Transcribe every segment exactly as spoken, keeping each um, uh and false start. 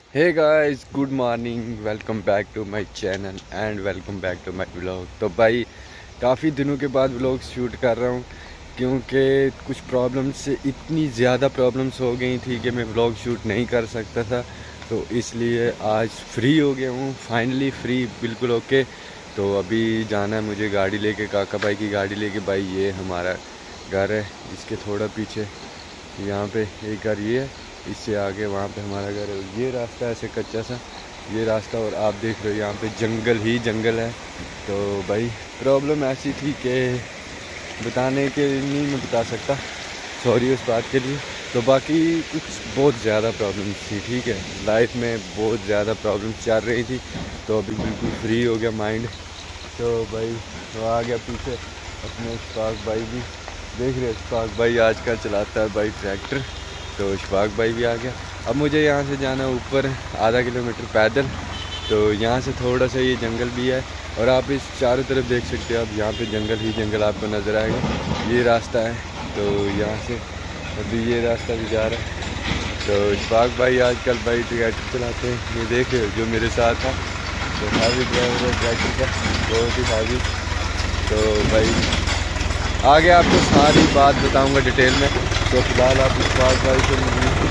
Hey guys, good morning, welcome back to my channel and welcome back to my vlog. तो भाई काफ़ी दिनों के बाद व्लॉग शूट कर रहा हूँ क्योंकि कुछ प्रॉब्लम्स से इतनी ज़्यादा प्रॉब्लम्स हो गई थी कि मैं व्लॉग शूट नहीं कर सकता था। तो इसलिए आज फ्री हो गया हूँ, फाइनली फ्री, बिल्कुल ओके। तो अभी जाना है मुझे गाड़ी लेके, काका भाई की गाड़ी लेके। भाई ये हमारा घर है, इसके थोड़ा पीछे यहाँ पे एक घर ये है, इससे आगे वहाँ पे हमारा घर है। ये रास्ता ऐसे कच्चा सा ये रास्ता, और आप देख रहे हो यहाँ पे जंगल ही जंगल है। तो भाई प्रॉब्लम ऐसी थी कि बताने के नहीं मैं बता सकता, सॉरी उस बात के लिए। तो बाकी कुछ बहुत ज़्यादा प्रॉब्लम्स थी, ठीक है, लाइफ में बहुत ज़्यादा प्रॉब्लम्स चल रही थी। तो अभी बिल्कुल फ्री हो गया माइंड। तो भाई वो आ गया पीछे अपने इशफाक भाई भी, देख रहे इशफाक भाई आजकल चलाता है भाई ट्रैक्टर। तो इशफाक भाई भी आ गया। अब मुझे यहाँ से जाना ऊपर आधा किलोमीटर पैदल। तो यहाँ से थोड़ा सा ये जंगल भी है, और आप इस चारों तरफ देख सकते हो, अब यहाँ पे जंगल ही जंगल आपको नज़र आएगा। ये रास्ता है, तो यहाँ से अभी ये रास्ता भी जा रहा है। तो इशफाक भाई आजकल भाई ट्रैक्टर चलाते हैं, ये देख रहे हो जो मेरे साथ था। तो हैवी ड्राइवर है ट्रैक्टर का, बहुत ही हैवी। तो भाई आगे आपको सारी बात बताऊंगा डिटेल में। तो फिलहाल आप इशफाक भाई को,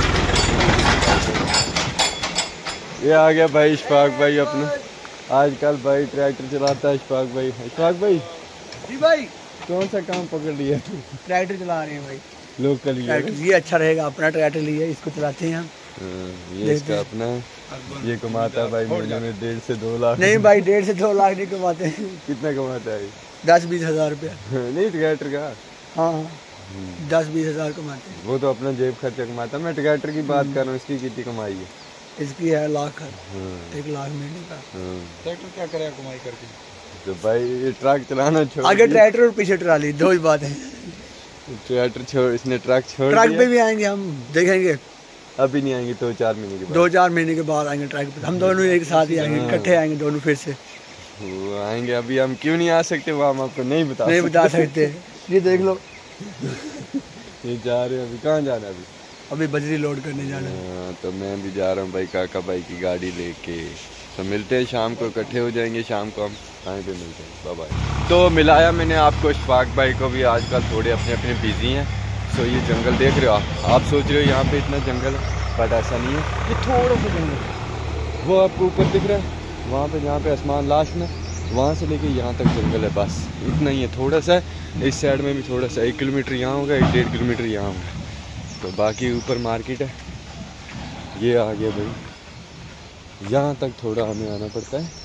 ये आ गया भाई इशफाक भाई अपना, आजकल भाई ट्रैक्टर चलाता है इशफाक भाई। इशफाक भाई जी भाई, कौन सा काम पकड़ लिया? ट्रैक्टर चला रहे हैं भाई, लोकल ये ये अच्छा रहेगा। अपना ट्रैक्टर लिए इसको चलाते हैं हम। ये इसका अपना है, ये कमाता है भाई महीने में डेढ़ से दो लाख। नहीं भाई, डेढ़ से दो लाख नहीं कमाते हैं। कितना कमाता है? दस बीस हजार रुपया। नहीं ट्रैक्टर का, हाँ हाँ, दस बीस हजार कमाते हैं। वो तो अपना जेब खर्चा कमाता है। मैं ट्रैक्टर की बात कर रहा हूँ, इसकी कितनी कमाई है? इसकी है लाख, एक लाख महीने का। ट्रैक्टर क्या करेगा कमाई करके? तो भाई ये ट्रक चलाना छोड़, आगे ट्रैक्टर और पीछे ट्राली, दो ही बात है। ट्रैक्टर छोड़, इसने ट्रक छोड़ ट्रक दिया। पे भी आएंगे हम, देखेंगे। अभी नहीं आएंगे, दो चार महीने के बाद। दो चार महीने के बाद आएंगे ट्रक पे, हम दोनों एक साथ ही आएंगे, इकट्ठे आएंगे दोनों फिर से। वो आएंगे, अभी हम क्यों नहीं आ सकते वो हम आपको नहीं बता नहीं बता सकते। ये देख लो, ये जा रहे हैं। अभी कहाँ जाना है? अभी अभी बजरी लोड करने जाना है। हाँ, तो मैं भी जा रहा हूँ भाई काका भाई की गाड़ी लेके। तो मिलते हैं शाम को, इकट्ठे हो जाएंगे शाम को, हम कहीं पे मिलते हैं। Bye bye. तो मिलाया मैंने आपको इशफाक भाई को भी, आजकल थोड़े अपने अपने बिजी हैं। सो ये जंगल देख रहे हो आप आप सोच रहे हो यहाँ पे इतना जंगल है, बट ऐसा नहीं है। ये थोड़ा सा जंगल वो आपको ऊपर दिख रहा है, वहाँ पे जहाँ पे आसमान लास्ट में, वहाँ से लेके यहाँ तक जंगल है, बस इतना ही है। थोड़ा सा इस साइड में भी थोड़ा सा, एक किलोमीटर यहाँ होगा, एक डेढ़ किलोमीटर यहाँ होगा। तो बाकी ऊपर मार्केट है। ये आ गया भाई, यहाँ तक थोड़ा हमें आना पड़ता है,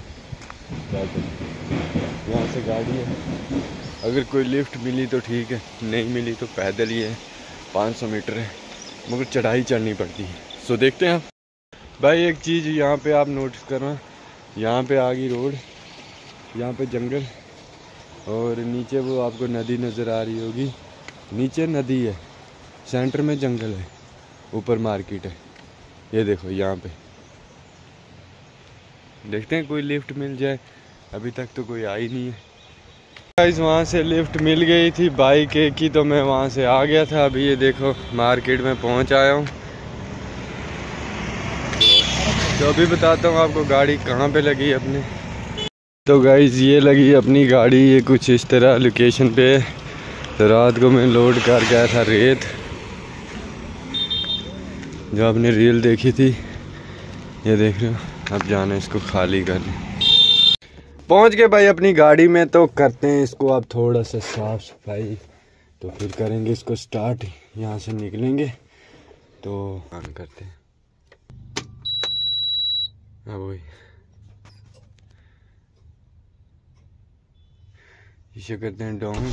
यहाँ से गाड़ी है। अगर कोई लिफ्ट मिली तो ठीक है, नहीं मिली तो पैदल ही है, पाँच सौ मीटर है, मगर चढ़ाई चढ़नी पड़ती है। सो देखते हैं आप भाई। एक चीज़ यहाँ पे आप नोटिस करना, यहाँ पे आ गई रोड, यहाँ पे जंगल, और नीचे वो आपको नदी नज़र आ रही होगी। नीचे नदी है, सेंटर में जंगल है, ऊपर मार्केट है। ये देखो यहाँ पे, देखते हैं कोई लिफ्ट मिल जाए। अभी तक तो कोई आई नहीं है गाइस। वहाँ से लिफ्ट मिल गई थी बाइक एक की, तो मैं वहाँ से आ गया था। अभी ये देखो मार्केट में पहुँच आया हूँ। तो अभी बताता हूँ आपको गाड़ी कहाँ पे लगी है अपने। तो गाइस ये लगी अपनी गाड़ी, ये कुछ इस तरह लोकेशन पे। तो रात को मैं लोड कर गया था रेत, जो आपने रील देखी थी, ये देख रहे हो। अब जाना इसको खाली करने। पहुंच गए भाई अपनी गाड़ी में। तो करते हैं इसको अब थोड़ा सा साफ सफाई, तो फिर करेंगे इसको स्टार्ट। यहाँ से निकलेंगे तो ऑन करते हैं। अब वही इसे करते हैं डाउन।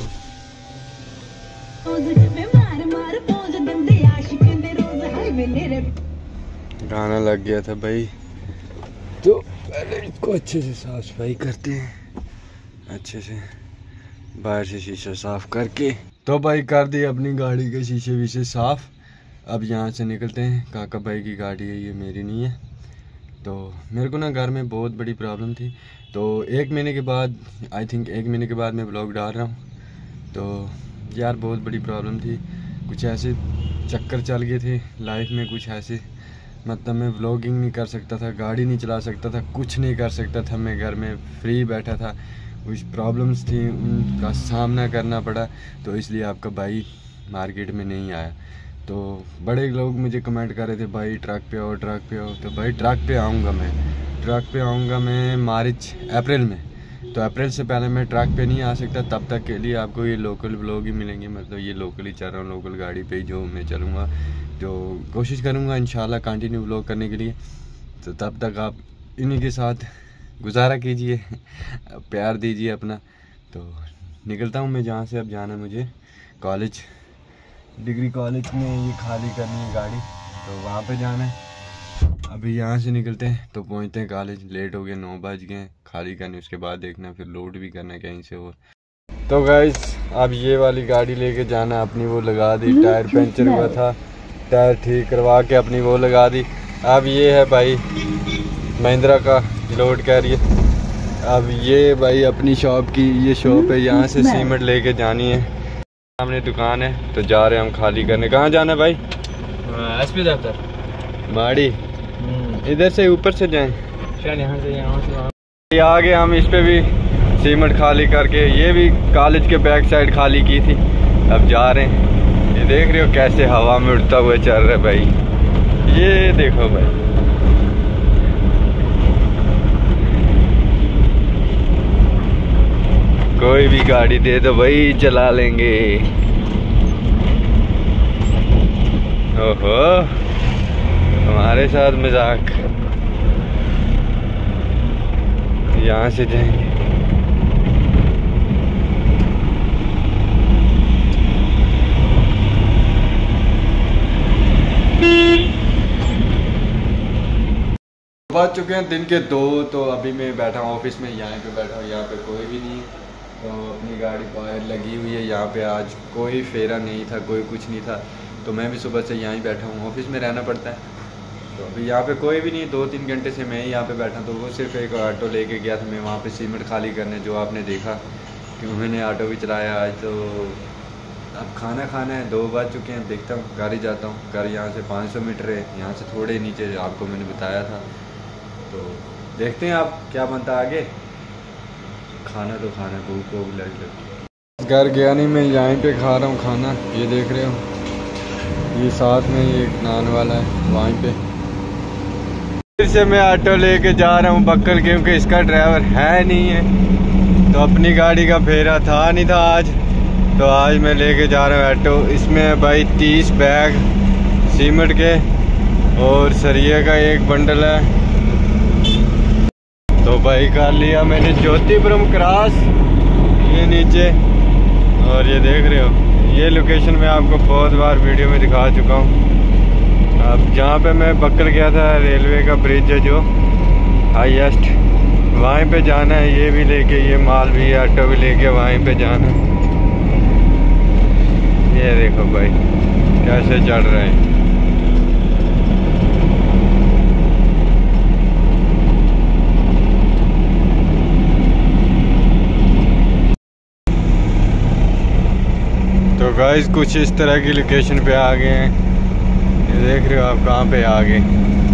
गाना लग गया था भाई, तो पहले इसको अच्छे से साफ सफाई करते हैं, अच्छे से बाहर से शीशा साफ करके। तो भाई कर दी अपनी गाड़ी के शीशे वीशे साफ। अब यहाँ से निकलते हैं। काका भाई की गाड़ी है ये, मेरी नहीं है। तो मेरे को ना घर में बहुत बड़ी प्रॉब्लम थी, तो एक महीने के बाद, आई थिंक एक महीने के बाद मैं ब्लॉग डाल रहा हूँ। तो यार बहुत बड़ी प्रॉब्लम थी, कुछ ऐसे चक्कर चल गए थे लाइफ में, कुछ ऐसे मतलब मैं व्लॉगिंग नहीं कर सकता था, गाड़ी नहीं चला सकता था, कुछ नहीं कर सकता था। मैं घर में फ्री बैठा था, कुछ प्रॉब्लम्स थी उनका सामना करना पड़ा, तो इसलिए आपका भाई मार्केट में नहीं आया। तो बड़े लोग मुझे कमेंट कर रहे थे भाई ट्रक पे आओ ट्रक पे आओ, तो भाई ट्रक पे आऊँगा, मैं ट्रक पे आऊँगा मैं मार्च अप्रैल में। तो अप्रैल से पहले मैं ट्रक पे नहीं आ सकता, तब तक के लिए आपको ये लोकल व्लॉग ही मिलेंगे। मतलब ये लोकल ही चल रहा हूँ, लोकल गाड़ी पे जो मैं चलूँगा, जो कोशिश करूँगा इंशाल्लाह कंटिन्यू व्लॉग करने के लिए। तो तब तक आप इन्हीं के साथ गुजारा कीजिए, प्यार दीजिए अपना। तो निकलता हूँ मैं जहाँ से अब जाना है मुझे कॉलेज, डिग्री कॉलेज में ये खाली करनी है गाड़ी, तो वहाँ पे जाना है। अभी यहाँ से निकलते हैं तो पहुँचते हैं कॉलेज, लेट हो गए, नौ बज गए, खाली करनी, उसके बाद देखना फिर लोड भी करना है कहीं से। और तो गाइस अब ये वाली गाड़ी लेके जाना, अपनी वो लगा दी, टायर पंचर हुआ था, टायर ठीक करवा के अपनी वो लगा दी। अब ये है भाई महिंद्रा का लोड कैरियर। अब ये भाई अपनी शॉप की ये शॉप है, यहाँ से सीमेंट लेके जानी है, सामने दुकान है, तो जा रहे हैं हम खाली करने। कहाँ जाना है भाई? एस पी दफ्तर माड़ी, इधर से ऊपर से जाएं, शायद यहाँ से यहाँ से आगे। हम इस पे भी सीमेंट खाली करके, ये भी कॉलेज के बैक साइड खाली की थी, अब जा रहे हैं। ये देख रहे हो कैसे हवा में उड़ता हुआ चल रहा है भाई, ये देखो भाई। कोई भी गाड़ी दे दो भाई चला लेंगे। ओहो हमारे साथ मजाक। यहाँ से जाएंगे, बज चुके हैं दिन के दो। तो अभी मैं बैठा हूँ ऑफिस में, यहाँ पे बैठा हूँ, यहाँ पे कोई भी नहीं है। तो अपनी गाड़ी बाहर लगी हुई है, यहाँ पे आज कोई फेरा नहीं था, कोई कुछ नहीं था, तो मैं भी सुबह से यहाँ ही बैठा हूँ, ऑफिस में रहना पड़ता है। तो अभी यहाँ पे कोई भी नहीं, दो तीन घंटे से मैं ही यहाँ पे बैठा। तो वो सिर्फ एक ऑटो लेके गया था मैं वहाँ पे सीमेंट खाली करने, जो आपने देखा कि उन्होंने ऑटो भी चलाया आज। तो अब खाना खाना है, दो बज चुके हैं, देखता हूँ घर ही जाता हूँ। घर यहाँ से पाँच सौ मीटर है, यहाँ से थोड़े नीचे, आपको मैंने बताया था। तो देखते हैं आप क्या बनता आगे, खाना तो खाना है, भूख को भी लग लगी। घर गया नहीं, मैं यहीं पे खा रहा हूँ खाना, ये देख रहे हो, ये साथ में ये नान वाला है वहीं पे। फिर से मैं ऑटो लेके जा रहा हूँ बक्कल, क्योंकि इसका ड्राइवर है नहीं है, तो अपनी गाड़ी का फेरा था नहीं था आज, तो आज मैं लेके जा रहा हूँ ऑटो। इसमें भाई तीस बैग सीमेंट के और सरिये का एक बंडल है। तो भाई कर लिया मैंने ज्योतिपुरम क्रॉस, ये नीचे, और ये देख रहे हो ये लोकेशन मैं आपको बहुत बार वीडियो में दिखा चुका हूँ। अब जहाँ पे मैं बक्कल गया था, रेलवे का ब्रिज है जो हाईएस्ट, वहीं पे जाना है। ये भी लेके, ये माल भी, ऑटो भी लेके वहीं पे जाना है। ये देखो भाई कैसे चढ़ रहे हैं। तो गाइस कुछ इस तरह की लोकेशन पे आ गए हैं, ये देख रहे हो आप कहाँ पे आ गए।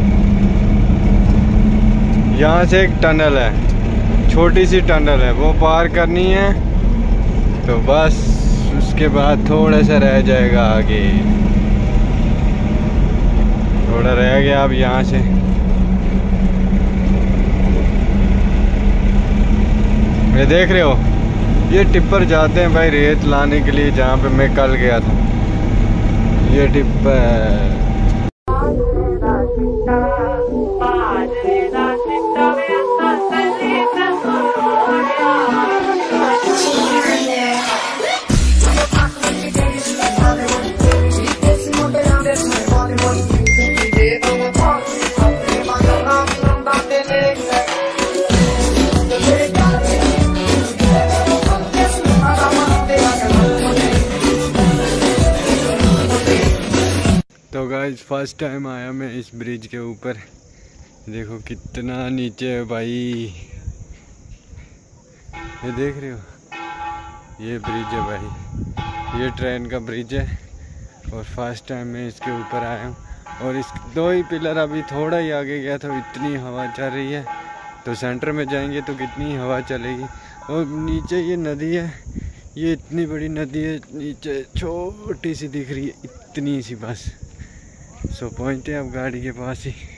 यहाँ से एक टनल है, छोटी सी टनल है, वो पार करनी है, तो बस उसके बाद थोड़ा सा रह जाएगा आगे, थोड़ा रह गया। अब यहाँ से ये देख रहे हो, ये टिप्पर जाते हैं भाई रेत लाने के लिए, जहाँ पे मैं कल गया था, ये टिप्पर। तो गाइस फर्स्ट टाइम आया मैं इस ब्रिज के ऊपर, देखो कितना नीचे है भाई, ये देख रहे हो, ये ब्रिज है भाई, ये ट्रेन का ब्रिज है। और फर्स्ट टाइम मैं इसके ऊपर आया हूँ, और इस दो ही पिलर, अभी थोड़ा ही आगे गया तो इतनी हवा चल रही है, तो सेंटर में जाएंगे तो कितनी हवा चलेगी। और नीचे ये नदी है, ये इतनी बड़ी नदी है, नीचे छोटी सी दिख रही है, इतनी सी बस। सो पहुँचते हैं अब गाड़ी के पास ही।